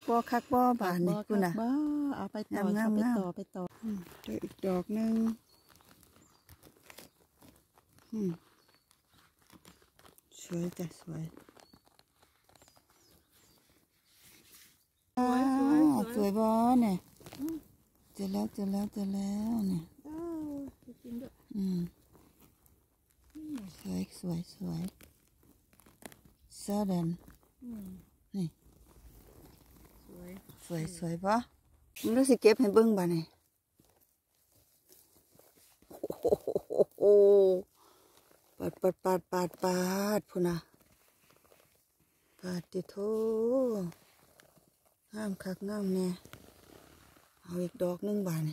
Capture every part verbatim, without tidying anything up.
บ่คักบ่บานนี่คุณน่ะบ่เอาไปต่อไปต่อไปต่อเจออีกดอกนึงสวยจ้ะสวยสวยสวยบ่เนี่ยเจอแล้วเจอแล้วเจอแล้วเนี่ยอืมสวยสวยสวยเสื้อแดงนี่สวยสวยสวยปะมึงรู้สิเก็บให้เบิ้งบ้านี่โอ้ปาดปาดปาดปาดปาดพูนะปาดติโถงามคักงามแน่เอาอีกดอกนึงบ้านี่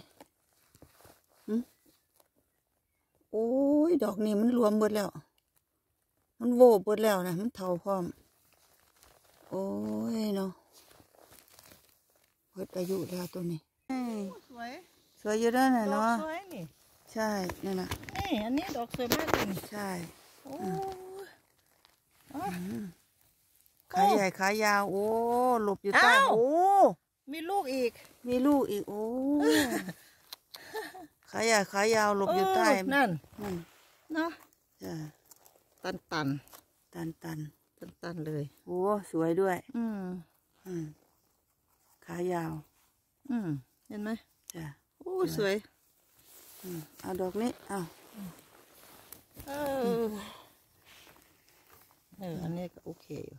โอ้ยดอกนี้มันรวมหมดแล้วมันโวบหมดแล้วนะมันเท่าพร้อมโอ้ยเนาะหมดอายุแล้วตัวนี้สวยสวยอยู่ด้วยนะเนาะสวยนี่ใช่นี่นะนี่อันนี้ดอกสวยมากเลยใช่โอ้ขาใหญ่ขายาวโอ้หลบอยู่ใต้โอ้มีลูกอีกมีลูกอีกโอ้ขาใหญ่ขายาวหลบอยู่ใต้นั่นนั่นเนาะจ้ะตันตันตันตันตันตันเลยโอ้สวยด้วยอืมอืมขายาวอืมเห็นไหมจ้ะโอ้สวยอืมเอาดอกนี้เอาเออเอออันนี้ก็โอเคอยู่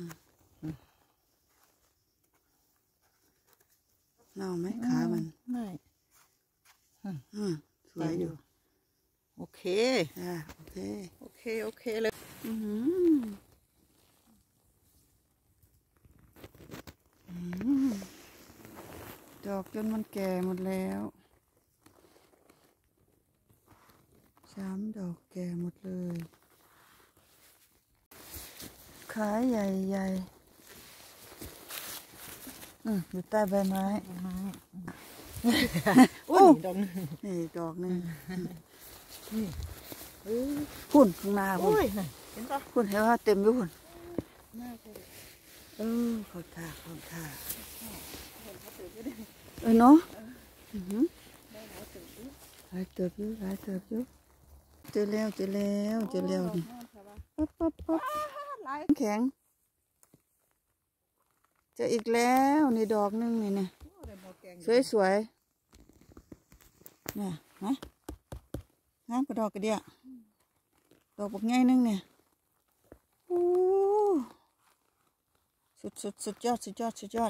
เน่าไหมขามันไม่อืมสวยอยู่โอเคอ่าโอเคโอเคโอเคเลยอืมดอกจนมันแก่หมดแล้วสามดอกแก่หมดเลยขาใหญ่ใหญ่อืมอยู่ใต้ใบไม้โอ้ดอกนึงนี่ดอกนึงนี่พุ่นข้างหน้าพุ่นเห็นปะพุ่นเห็นว่าเต็มอยู่พุ่นเออเขาท่าเขาท่าเออเนาะหลายเติบอยู่หลายเติบอยู่เจอแล้วเจอแล้วเจอแล้วนี่ปั๊บปั๊บปั๊บแข็งเจออีกแล้วนี่ดอกนึงนี่เนี่ยสวยสวยเนี่ยนะงามกระดอกกระเดียดอกบักง่ายนึงเนี่ยโอ้สุดสุดสุดยอดสุดยอดสุดยอด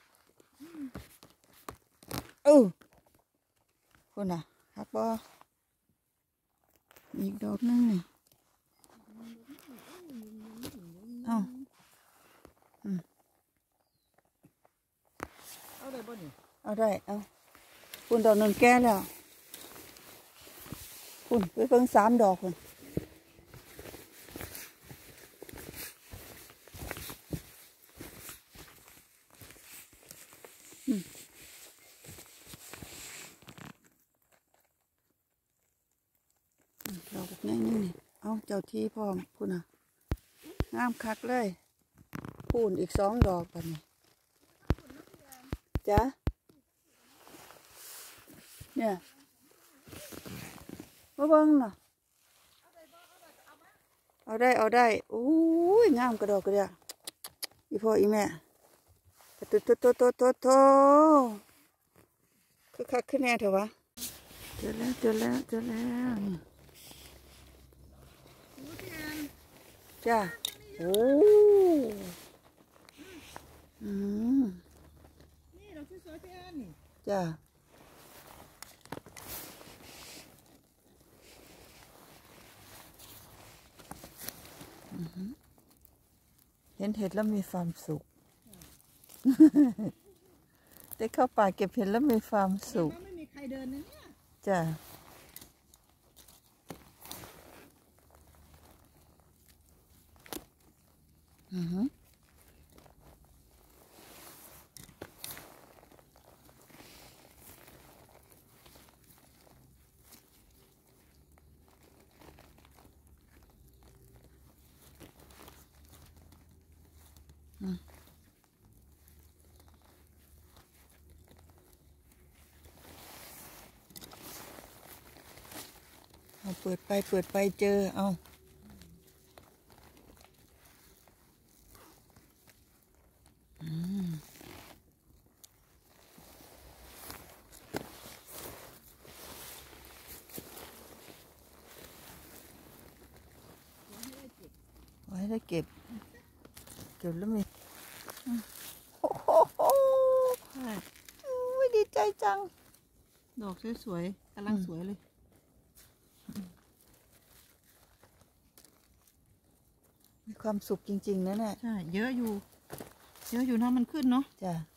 เออคนน่ะฮักบออีกดอกนึงนี่เอาอืมเอาได้บ่นี่เอาได้เอาคุณดอกนึงแก่แล้วคุณไปเพิ่งสามดอกคุณดอกแบบนี้นี่เอาเจ้าที่พร้อมคุณน่ะงามคักเลยพูนอีกสองดอกกันนี่จ้ะเนี่ยมาเบิ้งน่ะเอาได้เอาได้โอ้ยงามกระดอกกระเดียอีพ่ออีแม่โตโตโตโตโตโตคือคักขึ้นแน่เถอะวะเจอแล้วเจอแล้วเจอแล้วนี่จ้าโอ้อืมนี่เราสวยๆพี่แอนนี่จ้าเห็นเห็ดแล้วมีความสุขได้เข้าป่าเก็บเห็ดแล้วมีความสุขไม่มีใครเดินนะเนี่ยจ้าอือฮึเปิดไปเปิดไปเจอเอาอืมไว้ได้เก็บ เก็บแล้วมีโอ้โหใช่ไม่ดีใจจังดอกสวยๆกำลังสวยเลยมีความสุขจริงๆนะเนี่ยใช่ เยอะอยู่ เยอะอยู่นะมันขึ้นเนาะจ้ะ